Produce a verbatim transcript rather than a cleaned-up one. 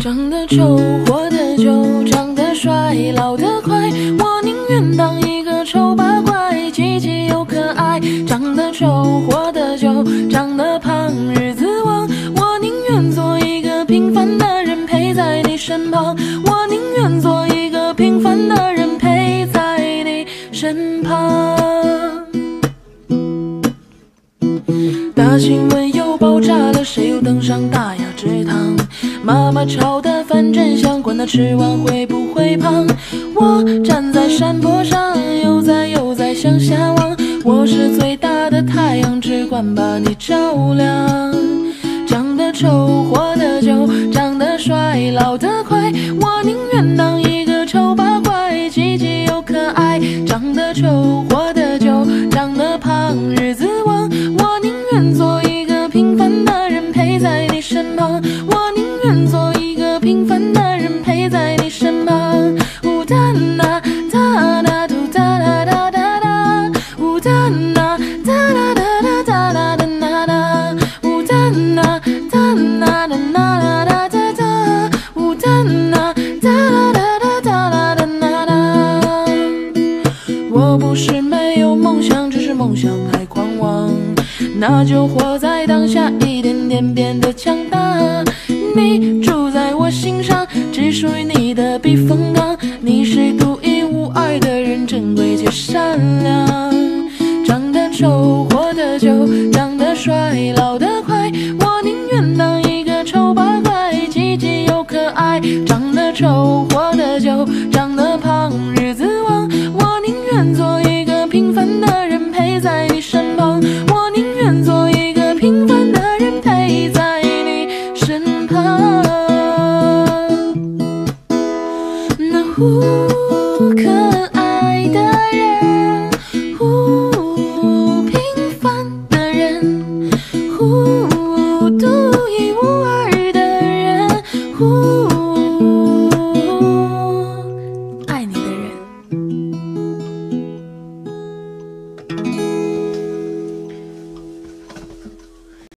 长得丑，活得久，长得帅，老得快。我宁愿当一个丑八怪，积极又可爱。长得丑，活得久，长得胖，日子旺。我宁愿做一个平凡的人，陪在你身旁。我宁愿做一个平凡的人，陪在你身旁。大新闻又爆炸了，谁又登上大雅之堂？妈妈炒的饭真香，管他吃完会不会胖。我站在山坡上，悠哉悠哉向下望。我是最大的太阳，只管把你照亮。长得丑，活得久，长得帅，老得快。我宁愿当一个丑八怪，积极又可爱。长得丑，活得久，长得胖，日子旺。我宁愿做一个平凡的人，陪在你身旁。我宁愿做一个平凡的人，陪在你身旁。呜哒啦哒啦嘟哒啦哒哒哒，呜哒啦哒啦哒啦哒啦哒啦哒，呜哒啦哒啦哒啦哒哒哒，呜哒啦哒啦哒啦哒啦哒啦哒。我不是没有梦想，只是梦想太狂妄。那就活在当下，一点点变得强大。你住在我心上，只属于你的避风港。你是独一无二的人，珍贵且善良。长得丑，活得久，长得帅，老得快。我宁愿当一个丑八怪，积极又可爱。长得丑，活得久，长得胖，日子旺。我宁愿做一个平凡的人，陪在你身旁。我宁愿做一个平凡的人，陪在你身旁。那无可